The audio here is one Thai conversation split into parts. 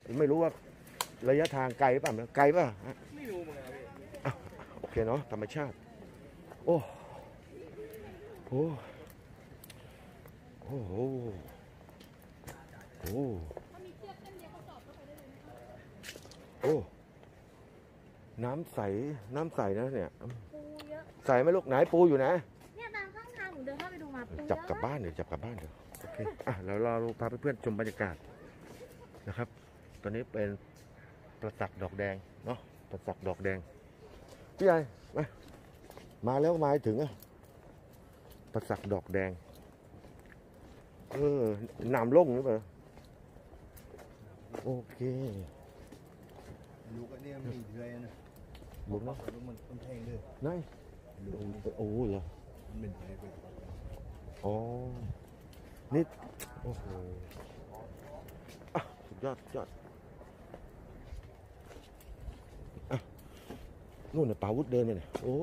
ไม่รู้ว่าระยะทางไกลป่ะนะไกลป่ะไม่รู้เหมือนกันพี่โอเคเนาะธรรมชาติโอ้โหโอ้โหโอ้โอ้น้ำใสนะเนี่ยใสไหมลูกไหนปูอยู่นะเนี่ยตามข้างทางหนูเดินเข้าไปดูมาปูจับกลับบ้านเดี๋ยวจับกลับบ้านเดี๋ยวโอเคแล้วเราพาเพื่อนๆชมบรรยากาศนะครับตอนนี้เป็นประจักษ์ดอกแดงเนาะประจักษ์ดอกแดงพี่ใหญ่มาแล้วมาถึงประจักษ์ดอกแดงน้ำลงหรือเปล่าโอเคลูกอันนี้มีเดือยนะลูกเนาะมันแทงเลยนั่นโอ้ยเหรอมันเป็นอะไรไปอ๋อนี่โอ้โหสุดยอดนู่นน่ะป่าวุฒเดินไปเนี่ยโอ้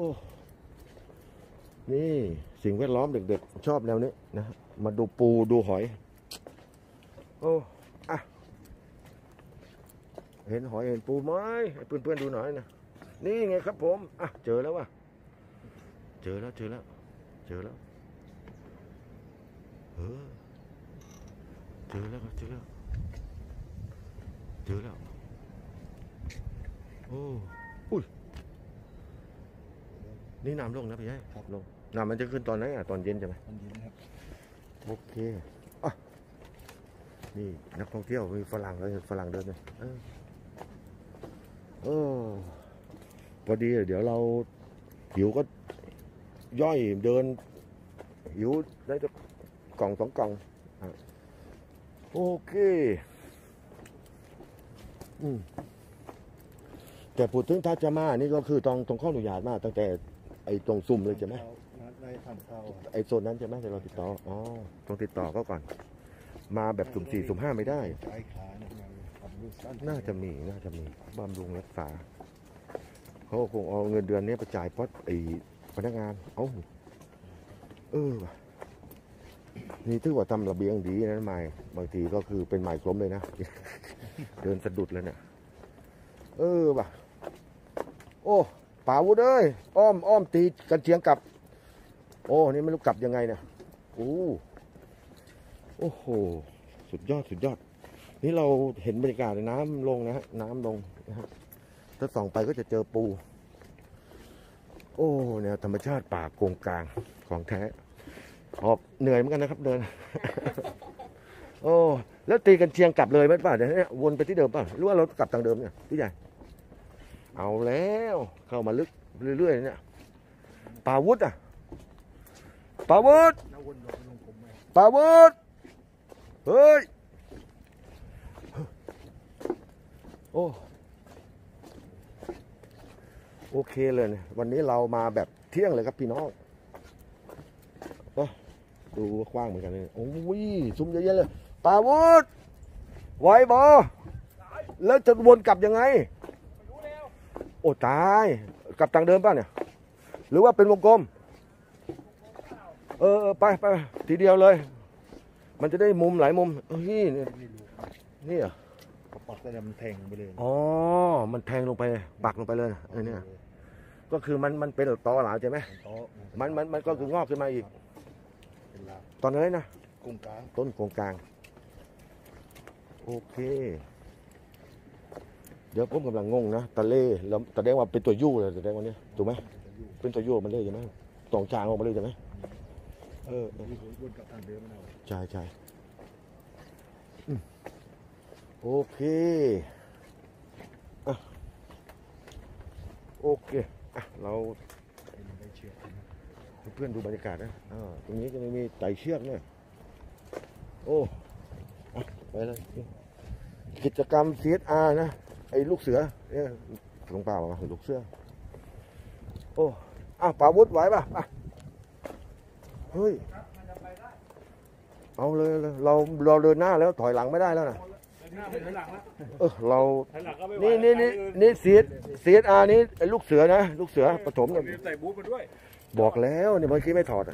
นี่สิ่งแวดล้อมเด็กๆชอบแนวนี้นะมาดูปูดูหอยโอ้เห็นหอยเห็นปูไหมให้เพื่อนๆดูหน่อยนะนี่ไงครับผมเจอแล้วว่ะเจอแล้วเจอแล้วเจอแล้วโอ้อุ้ยนี่น้ำลงนะพี่ใหญ่ครับลงน้ำมันจะขึ้นตอนไหนตอนเย็นใช่ไหมตอนเย็นครับโอเคนี่นักท่องเที่ยวมีฝรั่งเลยฝรั่งเดินเลยพอดีเดี๋ยวเราหิวก็ย่อยเดินหิวได้จะกล่อง2 กล่องโอเคแต่พูดถึงถ้าจะมานี่ก็คือต้องข้ออนุญาตมาตั้งแต่ไอ้ตรงซุ่มเลยใช่ไหมได้ทำข้าวไอ้โซนนั้นใช่ไหมเดี๋ยวเราติดต่อต้องติดต่อก็ก่อนมาแบบสุ่ม 4 สุ่ม 5ไม่ได้น่าจะมีบำรุงรักษาเขาคงเอาเงินเดือนนี้ไปจ่ายเพราะไอ้พนักงานนี่ถือว่าทำระเบียงดีนะไม้บางทีก็คือเป็นไม้กลมเลยนะเดินสะดุดเลยเนี่ยว่ะโอ้ป่าวุ้เอ้ยอ้อมตีกันเชียงกลับนี่ไม่รู้กลับยังไงเนี่ยโอ้โหสุดยอดนี่เราเห็นบรรยากาศน้ำลงนะฮะน้ำลงนะฮะถ้าส่องไปก็จะเจอปูเนี่ยธรรมชาติป่าโกงกลางของแท้เหนื่อยเหมือนกันนะครับเดินแล้วตีกันเชียงกลับเลยไหมป่ะเดี๋ยวนี้วนไปที่เดิมป่ะหรือว่าเรากลับทางเดิมเนี่ยพี่ใหญ่เอาแล้วเข้ามาลึกเรื่อยๆเนี่ยป่าวุฒเฮ้ยโอเคเลยเนี่ยวันนี้เรามาแบบเที่ยงเลยครับพี่น้องดูกว้างเหมือนกันเลยโอ้ยซุ้มเยอะๆเลยป่าวุฒไหวบอแล้วจะวนกลับยังไงตายกลับทางเดิมป่ะเนี่ยหรือว่าเป็นวงกลมไปทีเดียวเลยมันจะได้มุมหลายมุมนี่เหรอปักแต่มันแทงไปเลยมันแทงลงไปปักลงไปเลยเนี่ยก็คือมันเป็นตอหลาใช่ไหมมันก็คืองอกขึ้นมาอีกตอนนี้นะต้นโกงกลางโอเคเดี๋ยวผมกำลังงงนะตะเล่แล้วแสดงว่าเป็นตัวยู่เลยแสดงว่านี้ถูกไหมเป็นตัวยู่มันเลยใช่ไหมตองจางออกมาเลยใช่ไหมใช่โอเคเราเพื่อนดูบรรยากาศนะตรงนี้จะมีไต่เชือกเนี่ยไปเลยกิจกรรม CSR นะไอ้ลูกเสือเนี่ยลงเปล่าลูกเสือป่าวุฒไหวป่ะเฮ้ยเอาเลยเราเดินหน้าแล้วถอยหลังไม่ได้แล้วนะเรานี่CSRนี่ไอ้ลูกเสือนะลูกเสือปฐมเนี่ยใส่บูทมาด้วยบอกแล้วเนี่ยเมื่อกี้ไม่ถอด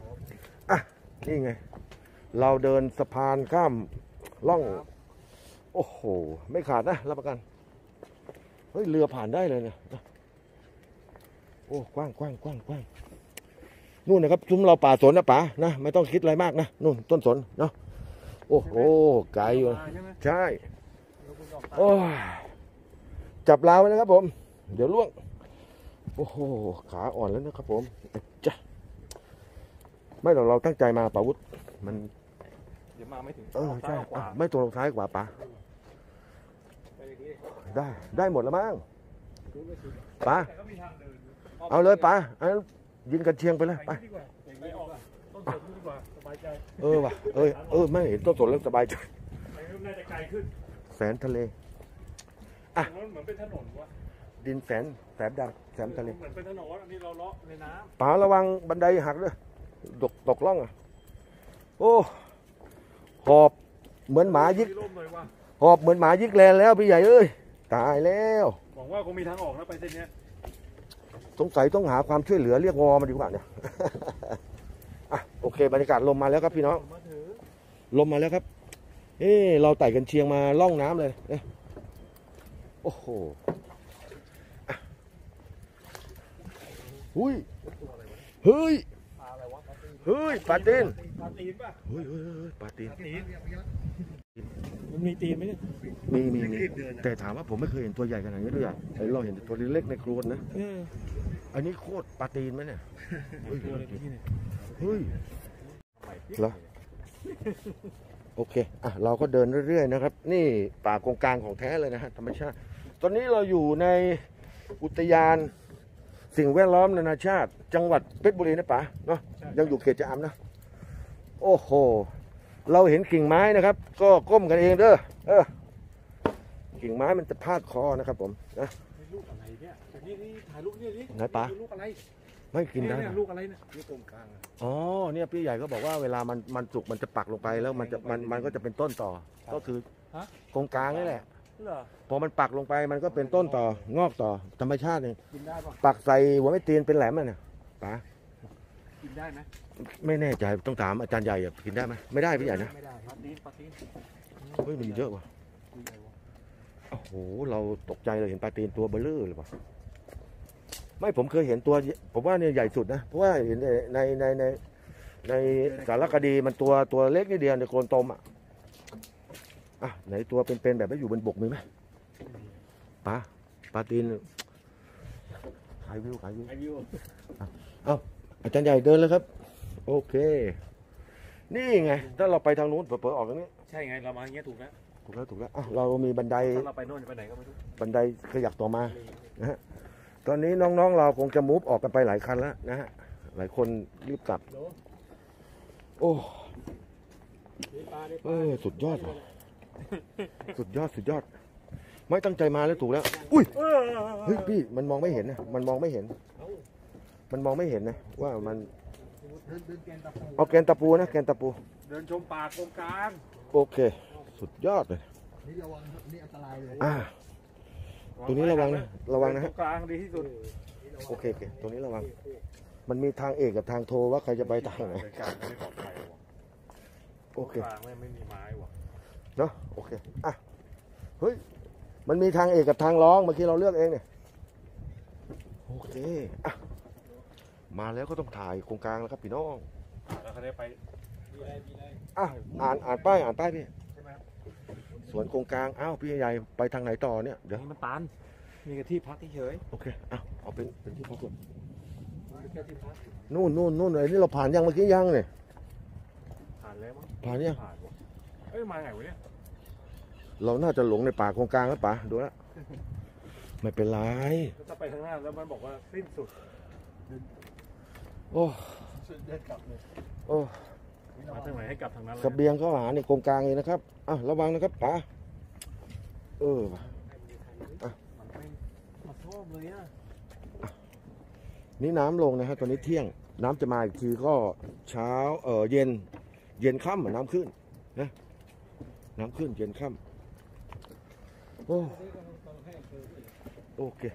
นี่ไงเราเดินสะพานข้ามล่องโอ้โหไม่ขาดนะรับประกันเฮ้ยเรือผ่านได้เลยเนี่ยโอ้กว้างกว้างกว้างกว้างนู่นนะครับซุ้มเราป่าสนนะป๋านะไม่ต้องคิดอะไรมากนะนู่นต้นสนเนาะโอ้โหไกลอยู่ใช่โอ้จับลาวไว้นะครับผมเดี๋ยวล่วงโอ้โหขาอ่อนแล้วนะครับผมจ้ะไม่หรอกเราตั้งใจมาป่าวุธมันเดี๋ยวมาไม่ถึงใช่ไม่ตัวลงท้ายกว่าป๋าได้หมดแล้วมั้งป๋าเอาเลยป๋ายิงกันเชียงไปเลยไปไม่ออกต้นสนดีกว่าสบายใจว่ะไม่เห็นต้นสนแล้วสบายใจน่าจะไกลขึ้นแสนทะเลมันเหมือนเป็นถนนวะดินแสนดำแสนทะเลเหมือนเป็นถนนอันนี้เราเลาะในน้ป๋าระวังบันไดหักด้วยตกล่องอ่ะโอ้หอบเหมือนหมายิกมีร่มหน่อยว่ะหอบเหมือนหมายิกแลนแล้วพี่ใหญ่เอ้ยตายแล้วหวังว่าคงมีทางออกนะไปเส้นเนี้ยสงสัยต้องหาความช่วยเหลือเรียกวอมาดีกว่าเนี่ย โอเคบรรยากาศลมมาแล้วครับพี่น้องมาถือลมมาแล้วครับเราไต่กันเชียงมาล่องน้ำเลยโอ้โหเฮ้ยเฮ้ยปลาอะไรวะเฮ้ยปลาตีนปลาตีนป่ะเฮ้ยปลาตีนตีนมันมีตีนไหมเนี่ยมีแต่ถามว่าผมไม่เคยเห็นตัวใหญ่ขนาดนี้ด้วยเราเห็นตัวเล็กในโคลนนะอันนี้โคตรปลาตีนไหมเนี่ยเฮ้ยเหรอโอเคเราก็เดินเรื่อยๆนะครับนี่ป่ากงกลางของแท้เลยนะฮะธรรมชาติตอนนี้เราอยู่ในอุทยานสิ่งแวดล้อมนานาชาติ จังหวัดเพชรบุรีนะป๋าเนาะยังอยู่เขตชะอำนะโอ้โหเราเห็นกิ่งไม้นะครับก็ก้มกันเองเด้อกิ่งไม้มันจะพาดคอนะครับผมนะลูกอะไรเนี่ยนี่ถ่ายลูกนี่ดิไหนป๋าลูกอะไรไม่กินได้เนี่ยลูกอะไรเนี่ยนี่ตรงกลางอ๋อเนี่ยพี่ใหญ่ก็บอกว่าเวลามันสุกมันจะปักลงไปแล้วมันก็จะเป็นต้นต่อก็คือกงกลางนี่แหละเหรอพอมันปักลงไปมันก็เป็นต้นต่องอกต่อธรรมชาติเองกินได้ป่ะปักใส่หัวไม่ตีนเป็นแหลมอ่ะเนี่ยป๋ากินได้ไหมไม่แน่ใจต้องถามอาจารย์ใหญ่อะกินได้ไหมไม่ได้พี่ใหญ่นะไม่ได้ปลาตีนเฮ้ยมันเยอะว่ะโอ้โหเราตกใจเลยเห็นปลาตีนตัวเบลอเลยว่ะไม่ผมเคยเห็นตัวผมว่าเนี่ยใหญ่สุดนะเพราะว่าเห็นในสารคดีมันตัวเล็กนิดเดียวในโคลนตมไหนตัวเป็นๆแบบไม่อยู่บนบกมีไหมปลาตีนขายวิว อาจารย์ใหญ่เดินเลยครับโอเคนี่ไงถ้าเราไปทางนู้นเปิดออกตรงนี้ใช่ไงเรามาอย่างเงี้ยถูกแล้วถูกแล้วเรามีบันไดถ้าเราไปโน่นจะไปไหนก็ไม่รู้บันไดขยับต่อมานะฮะตอนนี้น้องๆเราคงจะมูฟออกกันไปหลายคันแล้วนะฮะหลายคนรีบกลับโอ้สุดยอดสุดยอดไม่ตั้งใจมาแล้วถูกแล้วอุ้ยเฮ้ยพี่มันมองไม่เห็นนะมันมองไม่เห็นนะว่ามันเอาแกนตะปูนะแกนตะปูเดินชมป่าตรงกลางโอเคสุดยอดเลยนี่ระวังนี่อันตรายเลยตรงนี้ระวังนะฮะกลางดีที่สุดโอเคตรงนี้ระวังมันมีทางเอกกับทางโทว่าใครจะไปทางไหนกลางไม่ปลอดภัยว่ะโอเคกลางไม่มีไม้ว่ะเนาะโอเคเฮ้ยมันมีทางเอกกับทางรองเมื่อกี้เราเลือกเองเนี่ยโอเคมาแล้วก็ต้องถ่ายโครงกลางแล้วครับพี่น้องแล้วเขาได้ไปอ่านป้ายพี่สวนโครงกลางพี่ใหญ่ไปทางไหนต่อเนี่ยเดี๋ยวนี่มันตันมีกระที่พักเฉยโอเคเอาเป็นที่พักก่อนแค่ที่พักนู่นไอ้นี่เราผ่านยังเมื่อกี้ยังเนี่ยผ่านแล้วมั้งผ่านยังผ่านว่ะมาไงวะเนี่ยเราน่าจะหลงในป่าโครงกลางแล้วป่ะดูแล้วไม่เป็นไรถ้าไปข้างหน้าแล้วมันบอกว่าสิ้นสุดโอ้เดินกลับเลยโอ้มาทางไหนให้กลับทางนั้นเสบียงเข้าหาในโครงกลางเลยนะครับระวังนะครับป๋าว่ะมันไม่มาชอบเลยอ่ะนี่น้ำลงนะฮะตอนนี้เที่ยงน้ำจะมาอีกทีก็เช้าเย็นค่ำน้ำขึ้นนะน้ำขึ้นเย็นค่ำโอเค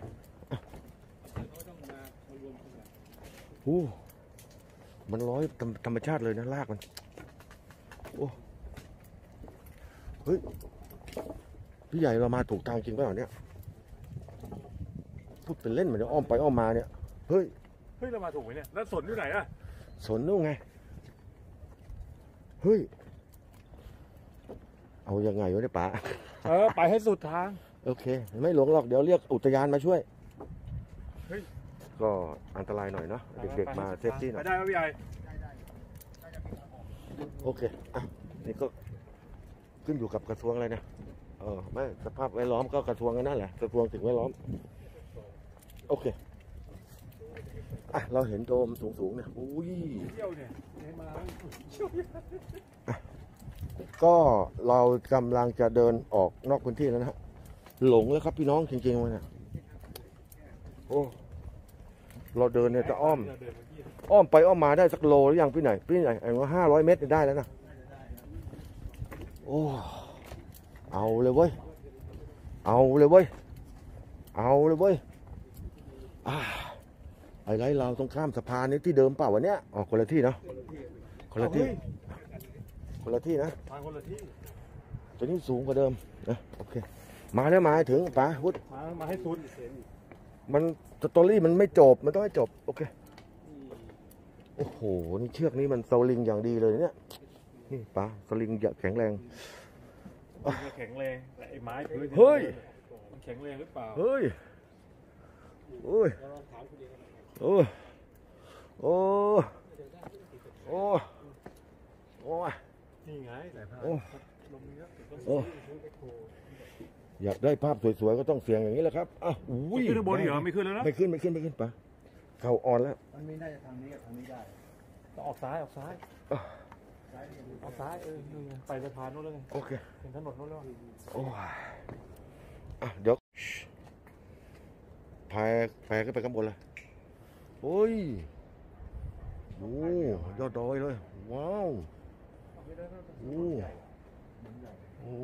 มันร้อยธรรมชาติเลยนะลากมันเฮ้ยพี่ใหญ่เรามาถูกทางจริงเปล่าเนี่ยพูดเป็นเล่นเหมือนอ้อมไปอ้อมมาเนี่ยเฮ้ยเฮ้ยเรามาถูกไหมเนี่ยแล้วสนอยู่ไหนอะสนนู่นไงเฮ้ยเอายังไงวะเนี่ยป๋าไปให้สุดทางโอเคไม่หลงหรอกเดี๋ยวเรียกอุทยานมาช่วยเฮ้ยก็อันตรายหน่อยเนาะเด็กๆมาเซฟตี้หน่ไปอยได้ไหมพี่ใหญ่โอเคอ่ะนี่ก็ขึ้นอยู่กับกระทรวงอะไรนะไม่สภาพแวดล้อมก็กระทรวงกันนั่นแหละกระทรวงสิ่งแวดล้อมโอเคอ่ะเราเห็นโดมสูงๆเนี่ยอุ้ยเที่ยวเนี่ยให้มาก็เรากำลังจะเดินออกนอกพื้นที่แล้วนะฮะหลงแล้วครับพี่น้องจริงๆเลยเนี่ยโอ้เราเดินเนี่ยจะอ้อมไปอ้อมมาได้สักโลหรือยังพี่ไหนไอ้ว่า500 เมตรได้แล้วนะโอ้เอาเลยเว้ยเอาเลยเว้ยไอ้ไรเราต้องข้ามสะพานนี้ที่เดิมเปล่าวะเนี้ยอ๋อคนละที่เนาะคนละที่นะทางคนละที่ตัวนี้สูงกว่าเดิมนะโอเคมาแล้วมาถึงป๋าวุฒมาให้สุดมันสตอรี่มันไม่จบมันต้องให้จบโอเคโอ้โหนี่เชือกนี้มันสลิงอย่างดีเลยเนี่ยนี่ป๋าสลิงอย่างแข็งแรงแข็งแรงแต่ไอ้ไม้พื้นเฮ้ยมันแข็งแรงหรือเปล่าเฮ้ยโอ้ยโอ้โอ้โอ้โอ้ยนี่ไงแต่ผ้าโอ้ลมเยอะโอ้อยากได้ภาพสวยๆก็ต้องเสียงอย่างนี้แหละครับอ้าวอุ้ยขึ้นข้างบนอีกเหรอไม่ขึ้นแล้วนะไม่ขึ้นป๋าเข่าอ่อนแล้วมันไม่ได้ทางนี้กับทางนี้ได้ต้องออกซ้ายออกซ้ายออกซ้ายนู่นไงไปสะพานนู้นแล้วไงโอเคเป็นถนนนู้นแล้วโอ้ยอ่ะเดี๋ยวพายขึ้นไปข้างบนเลยโอ้ยโอ้ยอดดอยเลยว้าวโอ้โอ้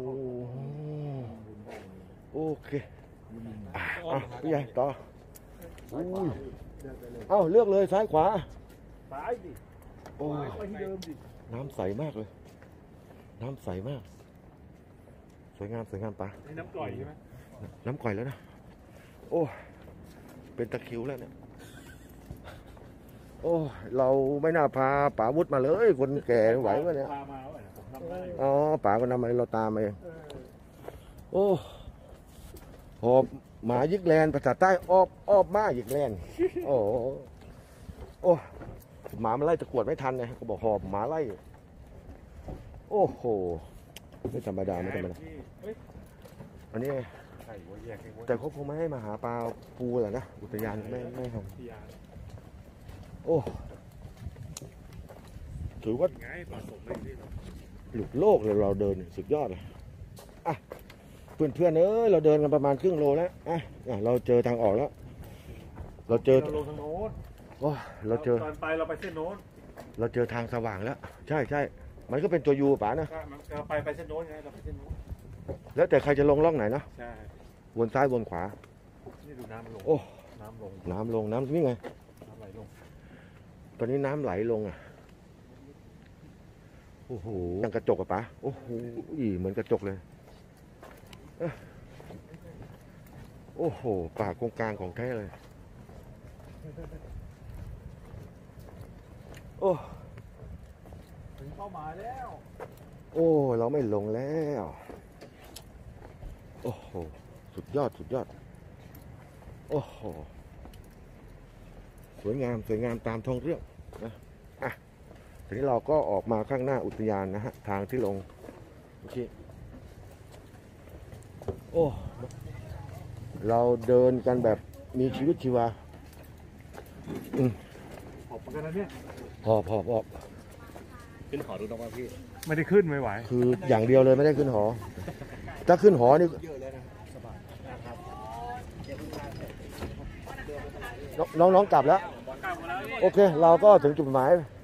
โอเคพี่ใหญ่ต่ออุ้ยเอ้าเลือกเลยซ้ายขวาซ้ายดิโอ้ยไปที่เดิมดิน้ำใสมากเลยน้ำใสมากสวยงามปะนี่น้ำกร่อยใช่ไหมน้ำก่อยแล้วนะโอ้เป็นตะคริวแล้วเนี่ยโอ้เราไม่น่าพาป๋าวุฒิมาเลยคนแก่ไหววะเนี่ยพามาแล้วผมทำได้อ๋อป๋าก็นำมาเราตามมาเองโอ้หอบหมายิกแลนภาษาใต้อ้อบมายิกแลนโอ้โอ้หมามันไล่ตะกรวดไม่ทันไงก็บอกหอบหมาไล่โอ้โหไม่ธรรมดาไม่ธรรมดาเฮ้ยอันนี้ไข่หัวแยกไข่หัวแต่เขาคงไม่ให้มาหาปลาปูแหละนะอุทยานไม่ทพี่ยาำโอ้ถือว่าไงปลาสมเลยพี่หลุดโลกเลยเราเดินสุดยอดเลยอ่ะเพื่อนๆเราเดินกันประมาณครึ่งโลแล้วอ่ะเราเจอทางออกแล้วเราเจอลงทางโน้นโอ้เราเจอตอนไปเราไปเส้นโน้นเราเจอทางสว่างแล้วใช่มันก็เป็นตัวยูป๋านะเราไปเส้นโน้นไงเราไปเส้นโน้นแล้วแต่ใครจะลงร่องไหนนะใช่วนซ้ายวนขวานี่ดูน้ำลงโอ้น้ำลงน้ำนี่ไงน้ำไหลลงตอนนี้น้ำไหลลงอ่ะโอ้โหยังกระจกอะป๋าโอ้โหเหมือนกระจกเลยโอ้โหป่ากงกลางของแท้เลยโอ้ถึงเป้าหมายแล้วโอ้เราไม่ลงแล้วโอ้โหสุดยอดโอ้โหสวยงามตามท้องเรื่องนะอ่ะทีนี้เราก็ออกมาข้างหน้าอุทยานนะฮะทางที่ลงโอเคโอ้เราเดินกันแบบมีชีวิตชีวาหอบเหมือนกันนะเนี่ยหอบขึ้นหอดูน้องว่าพี่ไม่ได้ขึ้นไม่ไหวคืออย่างเดียวเลยไม่ได้ขึ้นหอ ถ้าขึ้นหอนี่น้องกลับแล้ว โอเค เราก็ถึงจุดหมาย